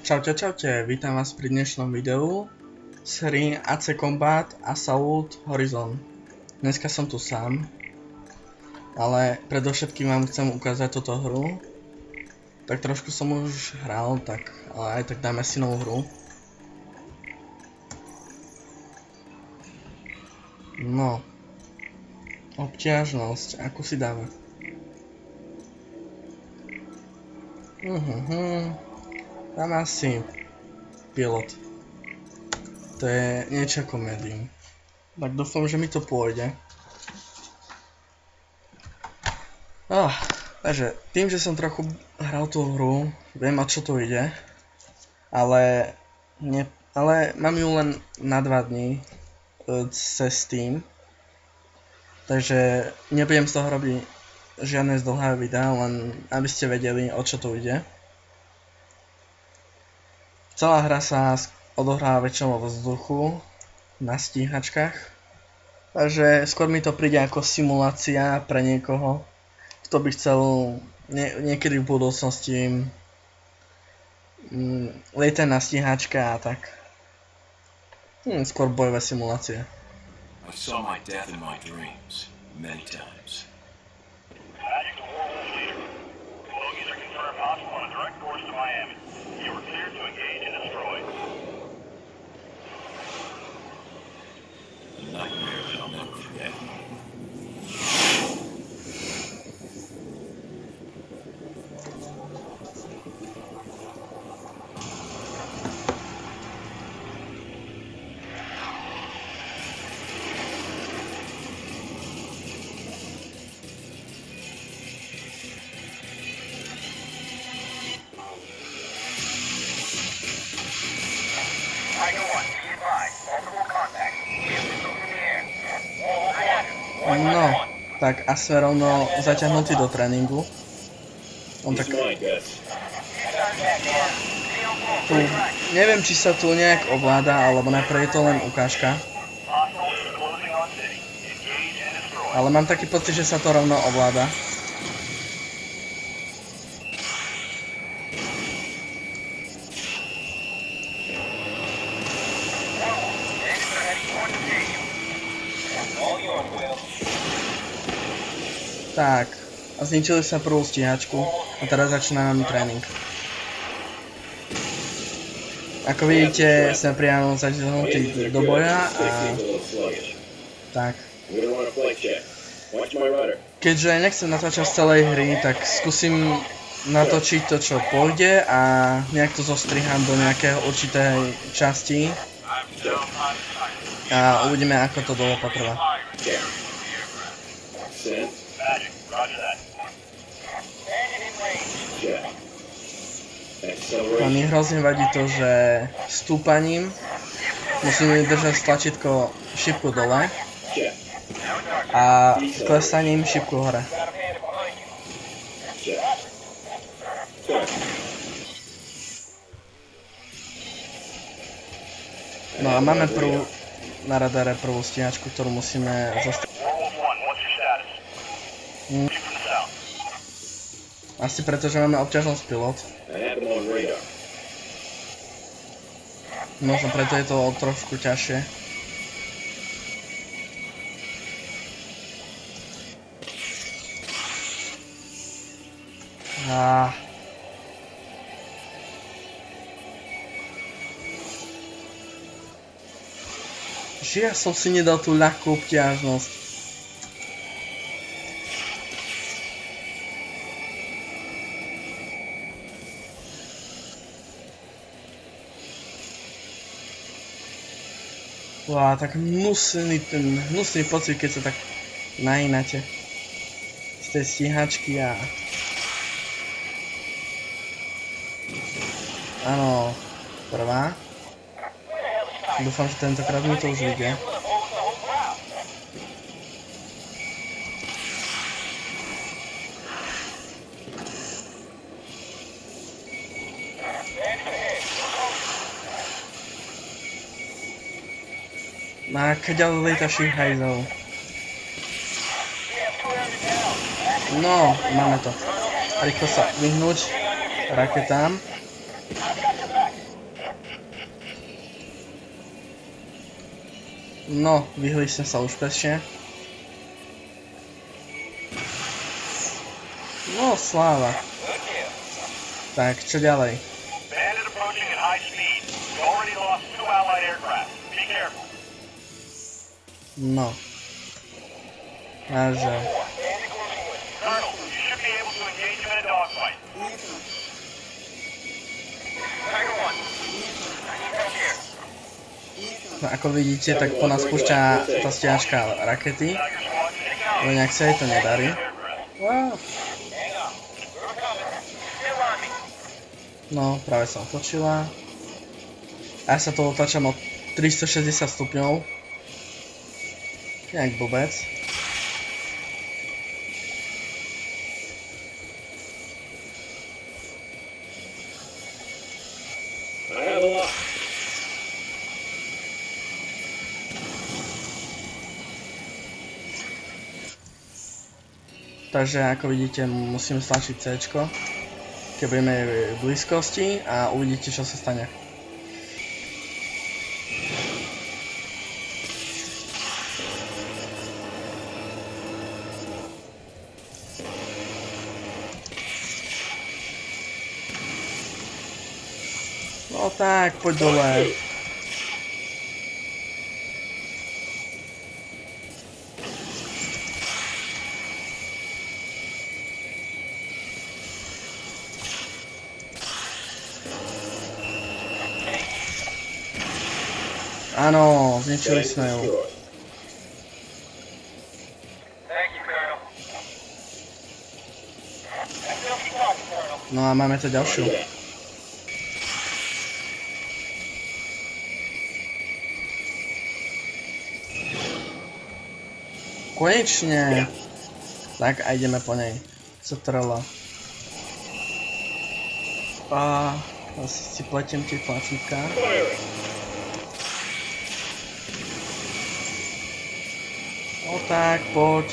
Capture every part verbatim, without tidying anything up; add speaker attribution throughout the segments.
Speaker 1: Čaute, čaute, vítam vás pri dnešnom videu z hry á cé Combat Assault Horizon. Dneska som tu sám, ale predovšetkým vám chcem ukázať túto hru. Tak trošku som už hral, tak, ale aj tak dáme si novú hru. No, obťažnosť, akú si dáme? Mhm, dáme asi pilot. To je niečo ako medium. Tak dúfam, že mi to pôjde. Oh, takže tým, že som trochu hral tú hru, viem, o čo tu ide. Ale, ne, ale mám ju len na dva dní cez Steam. Takže nebudem z toho robiť žiadne zdlhavé videá, len aby ste vedeli, o čo tu ide. Celá hra sa odohrá väčšinou vo vzduchu, na stíhačkách. Takže skôr mi to príde ako simulácia pre niekoho, kto by chcel nie, niekedy v budúcnosti mm, lietať na stíhačke a tak. Hm, skôr bojové simulácie.
Speaker 2: I saw my death in my dreams many times.
Speaker 3: Magic to Warhol leader. Bogies are confirmed hostile on a direct course to Miami. You are cleared to engage and destroy.
Speaker 2: A nightmare that I'll never forget.
Speaker 1: No, tak asi rovno zaťahnutý do tréningu. On tak... Tu, neviem, či sa tu nejak ovláda, alebo najprv je to len ukážka. Ale mám taký pocit, že sa to rovno ovláda. Tak, a zničili sa prvú stíhačku a teraz začíname tréning. Ako vidíte, sme priamo zaťahnutí do boja a... Tak. Keďže nechcem natáčať z celej hry, tak skúsim natočiť to, čo pôjde a nejak to zostriham do nejakého určitej časti. A uvidíme, ako to dlho potrvá. A mi hrozne vadí to, že stúpaním musíme držať tlačítko šipku dole a klesaním šipku hore. No a máme prvú na radare prvú stíhačku, ktorú musíme zastaviť. Hm. Asi preto, že máme obťažnosť pilot. Možno preto je to trošku ťažšie. Ah. Že ja som si nedal tú ľahkú obťažnosť. Wow, tak hnusný ten hnusný pocit, keď sa tak nahýnate z tej stíhačky a... Áno, prvá. Dúfam, že tentokrát mi to už vyjde. Má kaďal lietaších hajzov. No, máme to. Rýchlo sa vyhnúť raketám. No, vyhli sme sa úspešne. No, sláva. Tak, čo ďalej?
Speaker 3: Bandit approaching at high speed. You already lost two Allied aircraft. Be careful.
Speaker 1: No. Takže.
Speaker 3: Colonel, you should be able to engage him in a dogfight. Tiger one. Here.
Speaker 1: No, ako vidíte, tak po nás púšťa tá stiažka rakety. Ale nejak sa jej to nedarí. Wow. No, práve som otočila. A ja sa to otáčam o tristošesťdesiat stupňov. Nejak blbec. Takže ako vidíte, musím stlačiť C, keď budeme v blízkosti a uvidíte, čo sa stane. No tak, poď dole. Áno, zničili sme ju. No a máme to ďalšiu. Konečne. Tak a ideme po nej. Co trela. A asi si pletiem tie tlačítka. No tak, poď.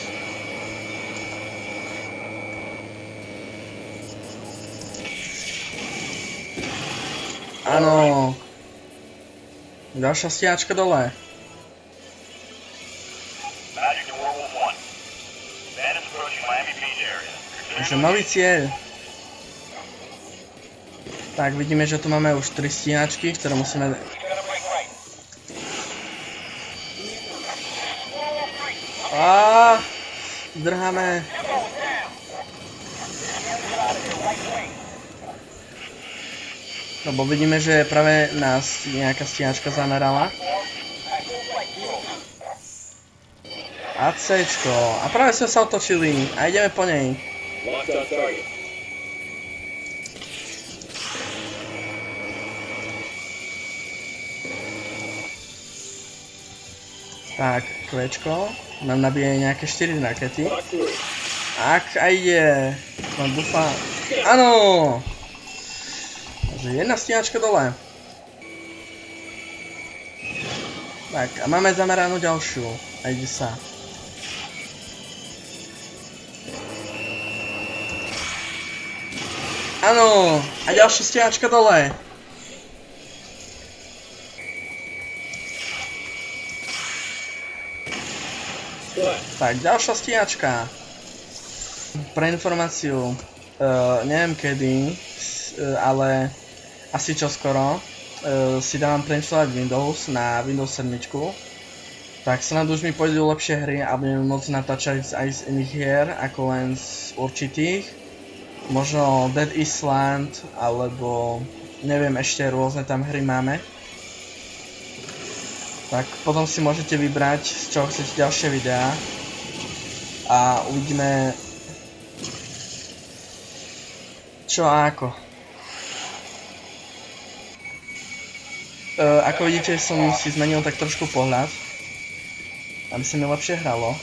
Speaker 1: Áno. Ďalšia stiačka dole. Takže nový cieľ. Tak, vidíme, že tu máme už tri stíhačky, ktoré musíme... Aaaa, zdrháme. Lebo vidíme, že práve nás nejaká stíhačka zamerala. A Cčko. A práve sme sa otočili a ideme po nej. Tak, Kvčko. Nám nabíjajú nejaké štyri rakety. Ak aj je. Mám dúfam. Áno! Takže jedna stíhačka dole. Tak, a máme zameranú ďalšiu. A ide sa. Áno! A ďalšia stíhačka dole. Tak, ďalšia stíhačka. Pre informáciu, uh, neviem kedy, uh, ale asi čoskoro uh, si dávam preinštalovať Windows na Windows sedem. Tak sa nám už mi pôjdu lepšie hry a budeme môcť natáčať aj z iných hier, ako len z určitých. Možno Dead Island, alebo neviem, ešte rôzne tam hry máme. Tak potom si môžete vybrať, z čoho chcete ďalšie videá. A uvidíme, čo a ako. E, ako vidíte, som si zmenil tak trošku pohľad, aby sa mi lepšie hralo.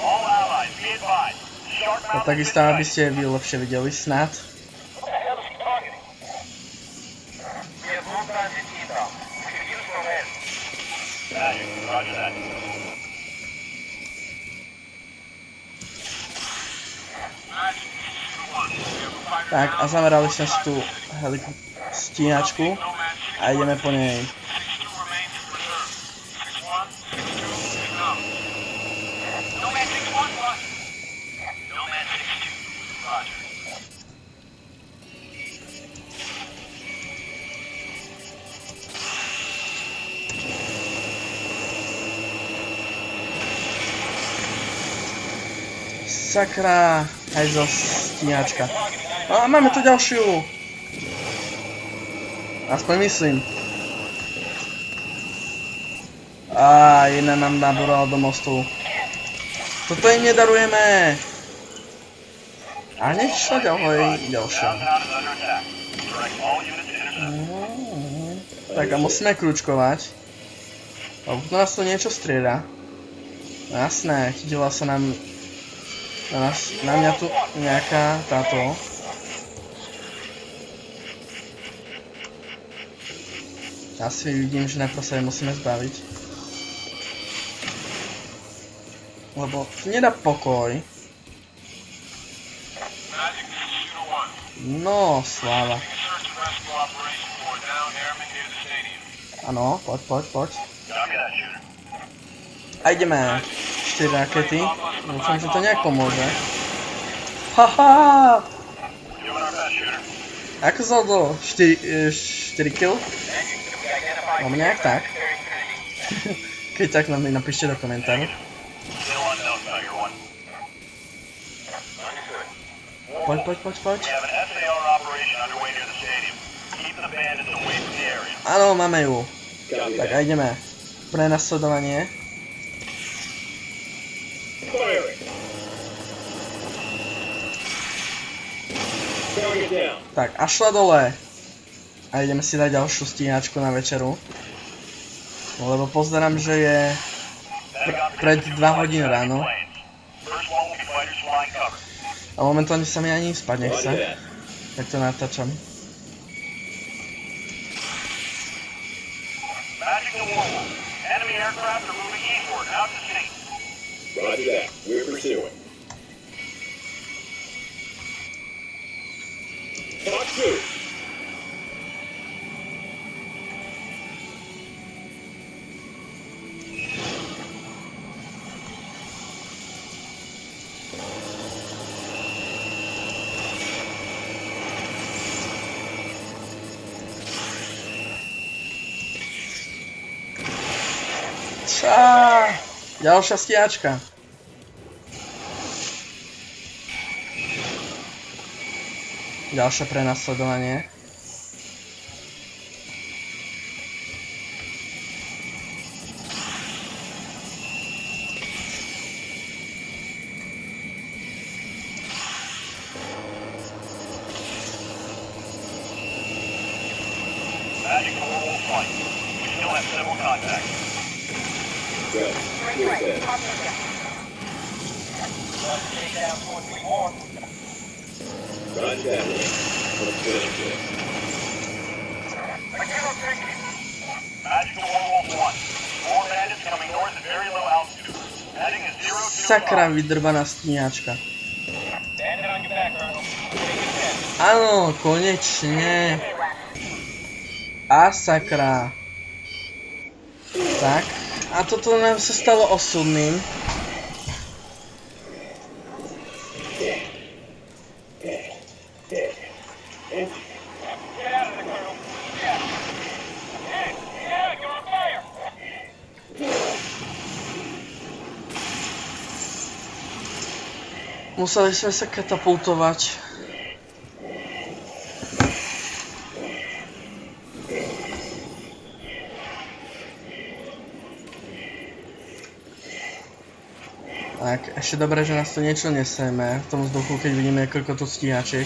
Speaker 1: A takisto, aby ste vy lepšie videli snad. Tak a zamerali sme si tú stíhačku a ideme po nej. Sakra, aj zo stíhačka. A máme tu ďalšiu. Aspoň myslím. Á, jedna nám nabúrala do mostu. Toto im nedarujeme. A hneď šla ďalej ďalšia. Mm, tak a musíme kľúčkovať. Lebo tu nás tu niečo strieda. Jasné, chytila sa nám na, nás, na mňa tu nejaká táto. Asi vidím, že najprv sa jej musíme zbaviť. Lebo tu nedá pokoj. No, sláva. Áno, poď, poď, poď. A ideme. štyri rakety. Dúfam, že to nejak pomôže. Haha! Ako sa to? štyri kill? Mám nejak tak. Keď tak nám napíšte do komentáru. Poď, poď, poď, poď. Áno, máme ju. Tak a ideme. Prenasledovanie. Tak a šla dole. A ideme si dať ďalšiu stíhačku na večeru. Lebo pozerám, že je pr pred dva hodín ráno. A momentálne sa mi ani spať nechce. Tak to natáčam.
Speaker 4: Roger that. We're pursuing. Talk two.
Speaker 1: Čá! Ďalšia stíhačka. Ďalšie prenasledovanie.
Speaker 3: Magic to Werewolf Point. We still have several contacts.
Speaker 4: Good. We're set. Roger that. Let's finish this.
Speaker 3: Magic to Werewolf One. More bandits coming north at very low altitude. Heading is zero two
Speaker 1: Sakra,
Speaker 3: five.
Speaker 1: vydrbaná stíhačka.
Speaker 3: Bandit on your back, Colonel.
Speaker 1: Áno, konečne. A sakra. Tak. A toto nám sa stalo osudným. Museli sme sa katapultovať. Tak, ešte dobré, že nás to niečo neseme v tom vzduchu, keď vidíme koľko tu stíhačiek.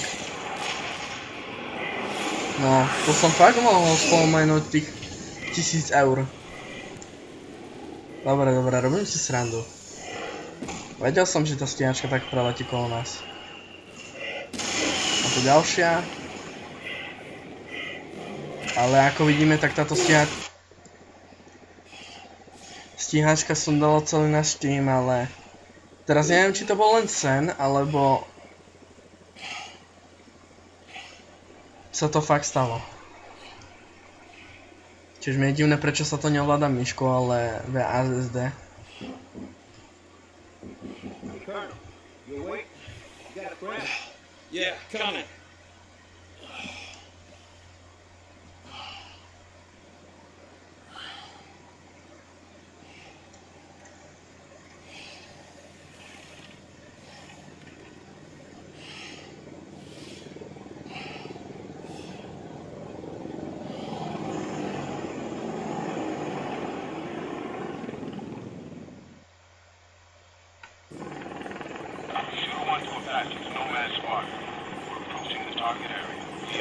Speaker 1: No, to som fakt mohol spomenúť tých tisíc eur. Dobre, dobre, robím si srandu. Vedel som, že tá stíhačka tak preletí kolo nás. A tu ďalšia. Ale ako vidíme, tak táto stíhačka... Stíhačka sundala celý náš tým, ale... Teraz neviem, či to bol len sen, alebo... sa to fakt stalo. Čiže mi je divné, prečo sa to neovláda myškou, ale vé á es dé.
Speaker 4: Yeah, coming.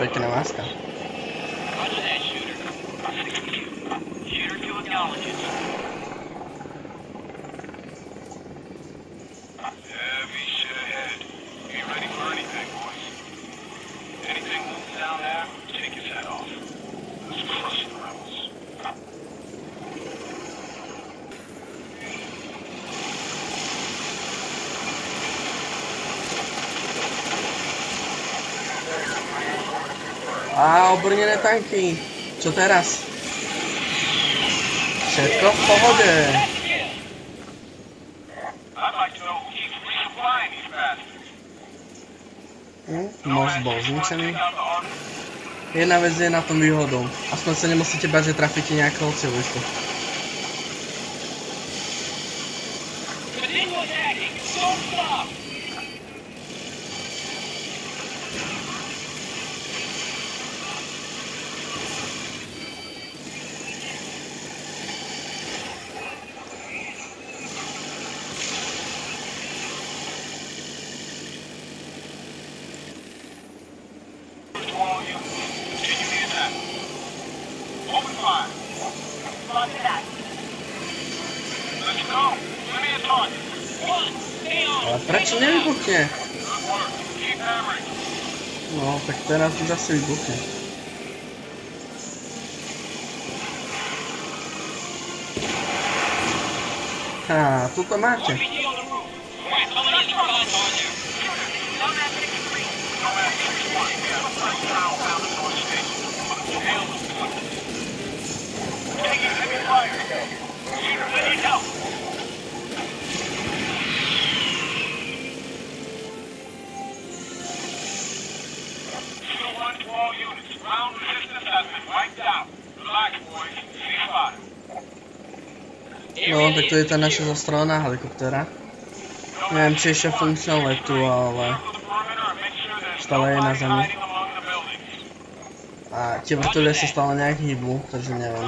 Speaker 1: pekná maska.
Speaker 3: Roger that, shooter. Shooter to acknowledges. Heavy shit ahead. Get ready for anything, boys. Anything moves down there, take his head off. Let's crush the rebels.
Speaker 1: A obrnené tanky. Čo teraz? Všetko v pohode.
Speaker 3: I'd like to know who keeps resupplying these bastards.
Speaker 1: Hm, most bol zničený. Jedna vec je na tom výhodou. Aspoň sa nemusíte bať, že trafíte nejakého civilistu.
Speaker 3: Continue attacking. Don't stop. To all you, continue the attack. Open fire. Roger that. Let's go. Give me a target. One, stay on.
Speaker 1: Ale prečo nevybuchne?
Speaker 3: Good work. Keep hammering.
Speaker 1: No, tak teraz už asi vybuchne. Á, tuto máte.
Speaker 3: R P G on the roof. Wait, how many squads are there? Nomad sixty-three. Nomad sixty-one. Ground down the north station. Hail them. Taking heavy fire. Shooter, I need help. Seal one to all units. Ground resistance has been wiped out. Relax, boys. Ceasefire.
Speaker 1: No, tak to je tá naša zostrelená helikoptéra. Neviem, či ešte funkčná letu, ale stále je na zemi. A tie vrtulie sa stále nejak hýbu, takže neviem.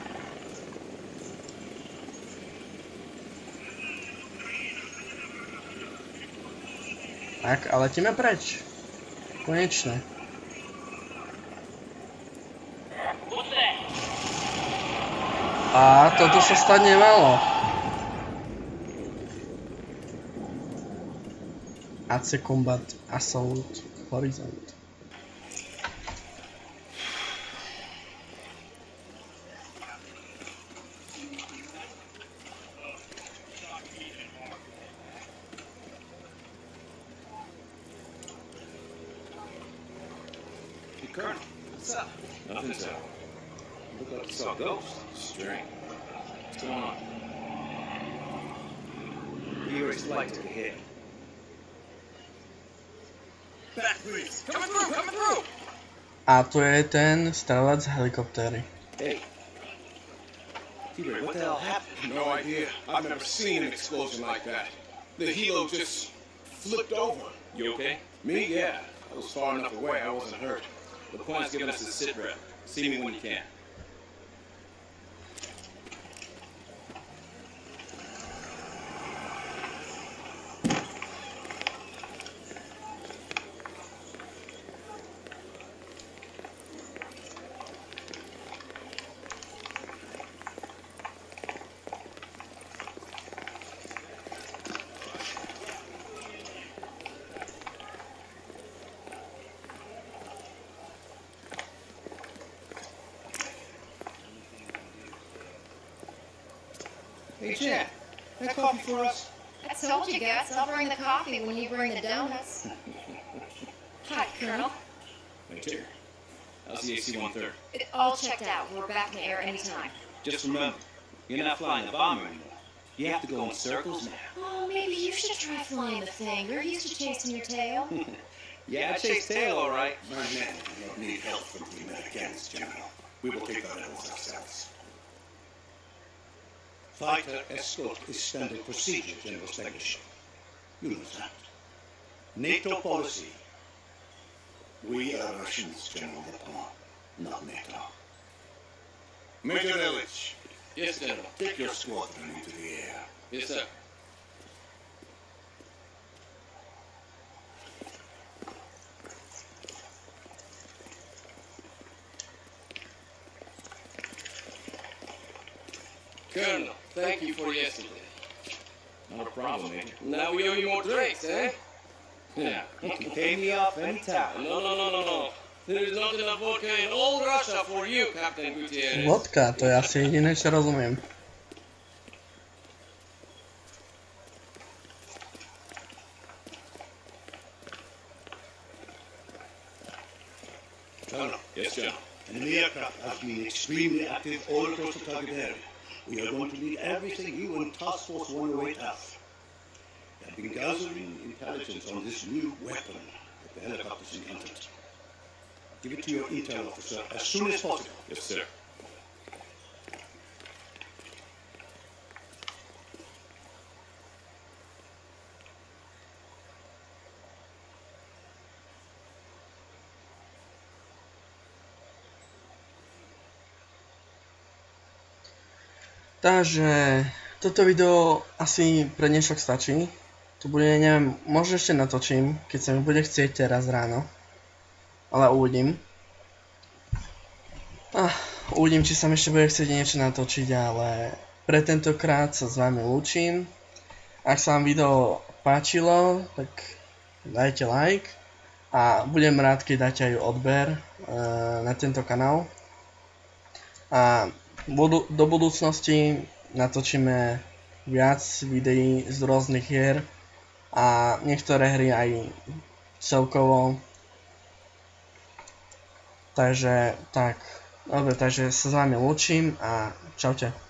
Speaker 1: Tak, a letíme preč. Konečne. A toto sa stať nemalo. A C Combat Assault Horizon.
Speaker 2: Hey, Colonel, what's up? Nothing's up. Look like you saw a ghost. Strange. What's going on? Here is light to the head. Back, please. Coming through, coming through!
Speaker 1: A to je ten strelec z helikoptéry.
Speaker 2: Hey. T-Ray, what the hell happened?
Speaker 5: No idea. I've never seen an explosion like that. The helo just flipped over.
Speaker 2: You okay?
Speaker 5: Me? Yeah. I was far enough away. I wasn't hurt.
Speaker 2: The plan's giving us a sit rep. See me when you can.
Speaker 5: Hey, Jack. That coffee for us?
Speaker 6: I told you guys, I'll bring the coffee when you bring the donuts. Hi, Colonel.
Speaker 2: Right here. How's the A C one thirty?
Speaker 6: It all checked out. We're back in the air anytime.
Speaker 2: Just remember, you're not flying the bomber anymore. You have to go in circles now.
Speaker 6: Oh, maybe you should try flying the thing. You're used to chasing your tail.
Speaker 2: Yeah, I chase tail, all right.
Speaker 5: My men do not need help from the Americans, General. We will take our levels ourselves. Fighter escort is standard procedure, General Staglish. You know that. NATO policy. We are Russians, General Lepon, not NATO. Major Illich,
Speaker 2: Yes, General.
Speaker 5: take your squadron into the air.
Speaker 2: Yes, sir.
Speaker 7: Colonel, thank you for yesterday.
Speaker 2: Not a problem, Major.
Speaker 7: Now we owe you more drinks, eh?
Speaker 2: Yeah.
Speaker 5: You can pay me off anytime.
Speaker 7: No, no, no, no, no. There is not enough vodka in all Russia for you, Captain Gutierrez.
Speaker 1: Vodka, to je asi jediné, čo rozumiem.
Speaker 5: Colonel,
Speaker 2: Yes, General.
Speaker 5: enemy aircraft has been extremely active all across the target area. We are going to need everything you and Task Force one oh eight have. They have been gathering intelligence on this new weapon that the helicopters encountered. Give it to your intel officer as soon as possible.
Speaker 2: Yes, sir.
Speaker 1: Takže toto video asi pre dnešok stačí. Tu bude, neviem, možno ešte natočím, keď sa mi bude chcieť teraz ráno. Ale uvidím. Ah, uvidím, či sa mi ešte bude chcieť niečo natočiť, ale pre tentokrát sa s vami lúčim. Ak sa vám video páčilo, tak dajte like. A budem rád, keď dáte aj odber e, na tento kanál. A Budu, do budúcnosti natočíme viac videí z rôznych hier a niektoré hry aj celkovo. Takže tak, dobre, takže sa s vami lúčim a čaute.